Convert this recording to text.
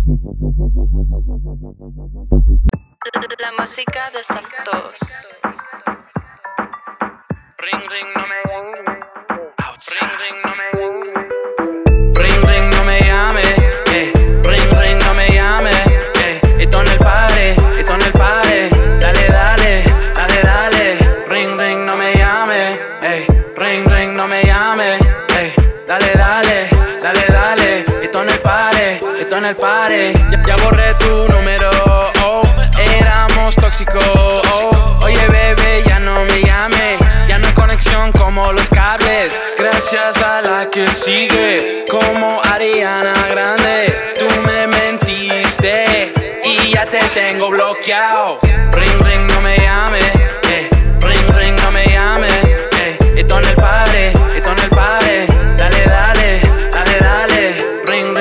La música de Santos. Ring ring no me llame. Ring ring no me llame. Ring ring no me llame. Ring ring no me llame. Esto en el party, esto en el party. Dale, dale, dale, dale. Ring ring no me llame. Ring ring no me llame. Dale, dale, dale, dale. Esto en el party, esto en el party. Ya borré tu número. Éramos tóxicos. Oye, bebé, ya no me llame. Ya no hay conexión como los cables. Gracias a la que sigue, como Ariana Grande. Tú me mentiste y ya te tengo bloqueado. Ring, ring.